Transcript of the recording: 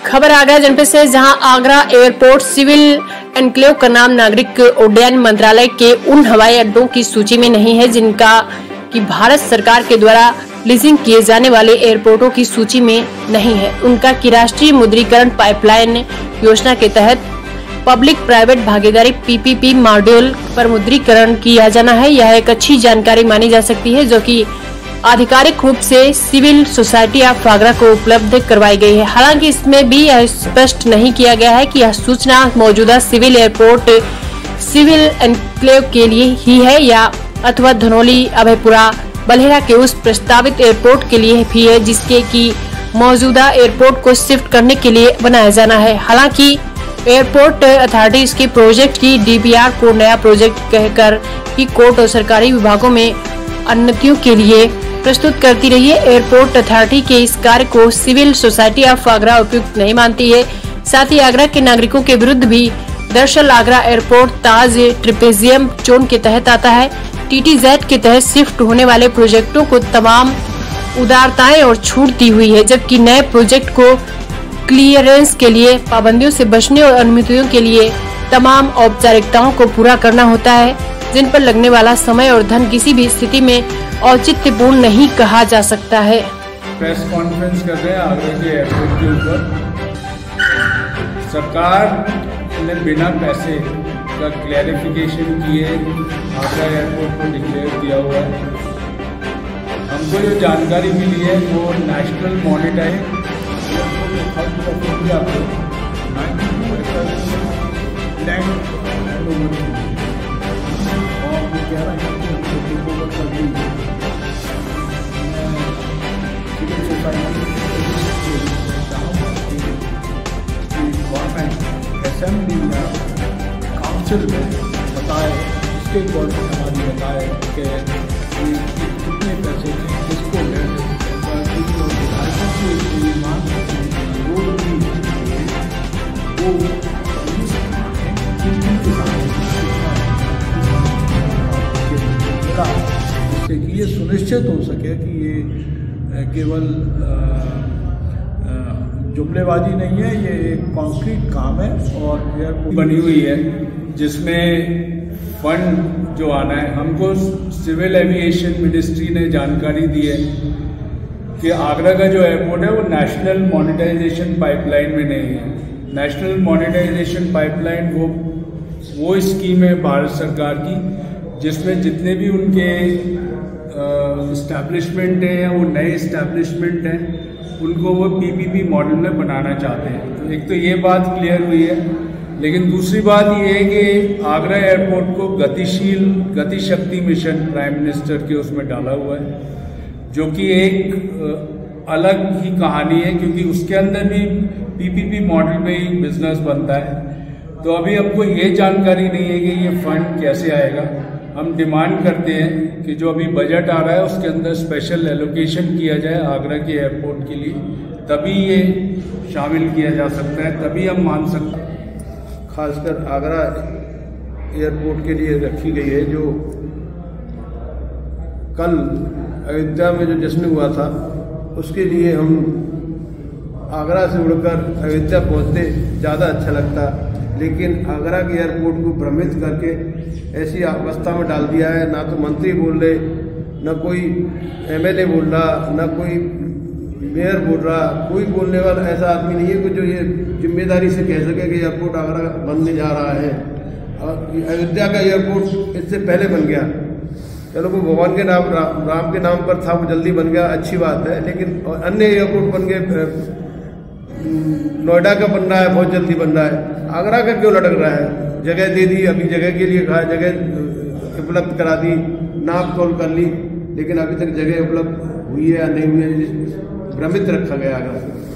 खबर आगरा जनपद से, जहां आगरा एयरपोर्ट सिविल एनक्लेव का नाम नागरिक उड्डयन मंत्रालय के उन हवाई अड्डों की सूची में नहीं है जिनका कि भारत सरकार के द्वारा लीजिंग किए जाने वाले एयरपोर्टों की सूची में नहीं है। उनका कि राष्ट्रीय मुद्रीकरण पाइपलाइन योजना के तहत पब्लिक प्राइवेट भागीदारी PPP मॉड्यूल पर मुद्रीकरण किया जाना है। यह एक अच्छी जानकारी मानी जा सकती है जो कि आधिकारिक रूप से सिविल सोसाइटी ऑफ आगरा को उपलब्ध करवाई गई है। हालांकि इसमें भी यह स्पष्ट नहीं किया गया है कि यह सूचना मौजूदा सिविल एयरपोर्ट सिविल एनक्लेव के लिए ही है या अथवा धनौली, अभयपुरा, बल्हेरा के उस प्रस्तावित एयरपोर्ट के लिए भी है जिसके की मौजूदा एयरपोर्ट को शिफ्ट करने के लिए बनाया जाना है। हालांकि एयरपोर्ट अथॉरिटी इसके प्रोजेक्ट की DPR को नया प्रोजेक्ट कहकर ही कोर्ट और सरकारी विभागों में अनुमतियों के लिए प्रस्तुत करती रही है। एयरपोर्ट अथॉरिटी के इस कार्य को सिविल सोसाइटी ऑफ आगरा उपयुक्त नहीं मानती है। साथ ही आगरा के नागरिकों के विरुद्ध भी। दरअसल Agra airport Taj trapezium zone के तहत आता है। TTZ के तहत शिफ्ट होने वाले प्रोजेक्टों को तमाम उदारताएं और छूट दी हुई है, जबकि नए प्रोजेक्ट को क्लियरेंस के लिए पाबंदियों से बचने और अनुमतियों के लिए तमाम औपचारिकताओं को पूरा करना होता है, जिन पर लगने वाला समय और धन किसी भी स्थिति में औचित्यपूर्ण नहीं कहा जा सकता है। प्रेस कॉन्फ्रेंस कर रहे हैं आगरा के एयरपोर्ट के ऊपर। सरकार ने बिना पैसे का क्लैरिफिकेशन किए आगरा एयरपोर्ट को डिक्लेयर किया हुआ है। हमको जो जानकारी मिली है वो नेशनल मॉनिटरिंग असेंबली या काउंसिल में बताए, इसके गवर्नमेंट हमारी बताए कि कितने पैसे किसको जिससे कि ये सुनिश्चित हो सके कि ये केवल जुमलेबाजी नहीं है, ये एक कॉन्क्रीट काम है। और एयरपोर्ट बनी हुई है जिसमें फंड जो आना है, हमको सिविल एविएशन मिनिस्ट्री ने जानकारी दी है कि आगरा का जो एयरपोर्ट है वो नेशनल मॉनिटाइजेशन पाइपलाइन में नहीं है। नेशनल मॉनिटाइजेशन पाइपलाइन वो स्कीम है भारत सरकार की जिसमें जितने भी उनके इस्टेब्लिशमेंट हैं या वो नए इस्टेब्लिशमेंट हैं उनको वो PPP मॉडल में बनाना चाहते हैं। तो एक तो ये बात क्लियर हुई है, लेकिन दूसरी बात ये है कि आगरा एयरपोर्ट को गति शक्ति मिशन प्राइम मिनिस्टर के उसमें डाला हुआ है, जो कि एक अलग ही कहानी है क्योंकि उसके अंदर भी PPP मॉडल में ही बिजनेस बनता है। तो अभी हमको ये जानकारी नहीं है कि ये फंड कैसे आएगा। हम डिमांड करते हैं कि जो अभी बजट आ रहा है उसके अंदर स्पेशल एलोकेशन किया जाए आगरा के एयरपोर्ट के लिए, तभी ये शामिल किया जा सकता है, तभी हम मान सकते हैं। खासकर आगरा एयरपोर्ट के लिए रखी गई है। जो कल अयोध्या में जो जश्न हुआ था उसके लिए हम आगरा से उड़कर अयोध्या पहुंचते ज़्यादा अच्छा लगता, लेकिन आगरा के एयरपोर्ट को भ्रमित करके ऐसी अवस्था में डाल दिया है। ना तो मंत्री बोल रहे, न कोई MLA बोल रहा, न कोई मेयर बोल रहा, कोई बोलने वाला ऐसा आदमी नहीं है कि जो ये जिम्मेदारी से कह सके कि एयरपोर्ट आगरा बनने जा रहा है। और अयोध्या का एयरपोर्ट इससे पहले बन गया, चलो वो भगवान के नाम राम के नाम पर था, वो जल्दी बन गया, अच्छी बात है। लेकिन अन्य एयरपोर्ट बन गए, नोएडा का बन रहा है, बहुत जल्दी बन रहा है, आगरा का क्यों लटक रहा है? जगह दे दी, अभी जगह के लिए कहा, जगह उपलब्ध करा दी, नाप तोल कर ली, लेकिन अभी तक जगह उपलब्ध हुई है या नहीं हुई है, भ्रमित रखा गया आगरा।